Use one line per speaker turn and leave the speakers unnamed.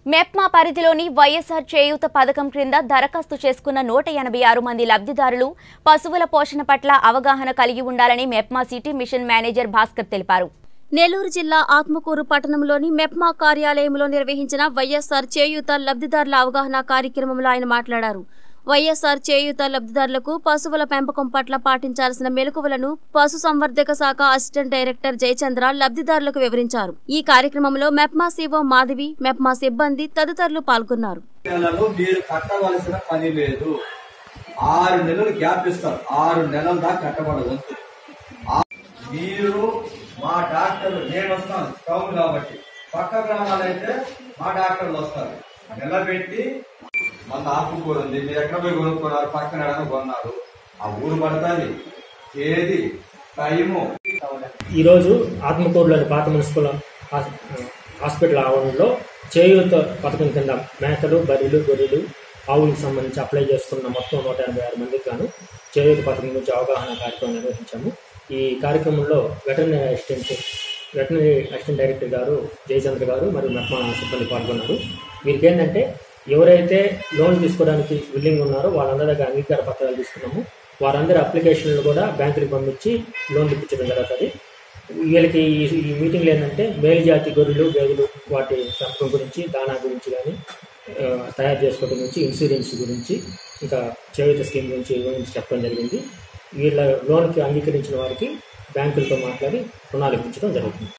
మెప్మా పరిధిలోని వైఎస్ఆర్ చేయూత పథకం క్రింద దరఖాస్తు చేసుకున్న 186 మంది లబ్ధిదారులు పశువుల పోషణ పట్ల అవగాహన కలిగి ఉండాలని MEPMA city mission manager Bhaskar తెలిపారు. నెల్లూరు జిల్లా ఆత్మకూరు పట్టణంలోని మెప్మా కార్యాలయంలో నిర్వహించిన వైఎస్ఆర్ చేయూత లబ్ధిదారుల అవగాహన కార్యక్రమంలో ఆయన మాట్లాడారు. వైఎస్ఆర్ చేయూత లబ్ధిదారులకు పశువుల పెంపకం పట్ల పాటించాల్సిన మెలకువలను పశుసంవర్ధక శాఖ అసిస్టెంట్ డైరెక్టర్ జయచంద్ర లబ్ధిదారులకు వివరించారు. ఈ కార్యక్రమంలో మెప్మా సిఓ మాధవి, మెప్మా సిబ్బంది తదితరులు పాల్గొన్నారు.
మీరు కట్టవలసిన పని లేదు. 6 నెలలు గ్యాప్ ఇస్తారు. 6 నెలల దాకా కట్టబడవచ్చు. మీరు మా డాక్టర్లు, నేను వస్తాను టౌన్ కాబట్టి, పక్క గ్రామాలైతే మా డాక్టర్లు వస్తారు. నిలబెట్టి మన ఆకుకూర ఉంది, మీరు ఎక్కడ పోయి కొనుక్కున్నారు, పక్కన కొన్నారు, ఆ ఊరు పడుతుంది, ఏది టైము.
ఈరోజు ఆత్మకూరులోని పాత మున్సిపల్ హాస్పిటల్ ఆవరణలో చేయూత పథకం కింద మేకలు, బర్రెలు, గొర్రెలు, ఆవులకు సంబంధించి అప్లై చేసుకున్న మొత్తం 186 మందికి గాను చేయూత పథకం గురించి అవగాహన కార్యక్రమం నిర్వహించాము. ఈ కార్యక్రమంలో వెటర్నరీ అసిస్టెంట్ డైరెక్టర్ గారు జయచంద్ర గారు మరియు మెప్మా సిబ్బంది పాల్గొన్నారు. వీరికి ఏంటంటే ఎవరైతే లోన్ తీసుకోవడానికి విల్లింగ్ ఉన్నారో వాళ్ళందరి దగ్గర అంగీకార పత్రాలు తీసుకున్నాము. వారందరి అప్లికేషన్లు కూడా బ్యాంకులకు పంపించి లోన్ ఇప్పించడం జరుగుతుంది. వీళ్ళకి ఈ మీటింగ్లో ఏంటంటే మేలు జాతి గొర్రెలు, గేదెలు వాటి పెంపకం గురించి, దానా గురించి కానీ తయారు చేసుకోవడం గురించి, ఇన్సూరెన్స్ గురించి, ఇంకా చేయూత స్కీమ్ గురించి చెప్పడం జరిగింది. వీళ్ళ లోన్కి అంగీకరించిన వారికి బ్యాంకులతో మాట్లాడి రుణాలు ఇప్పించడం జరుగుతుంది.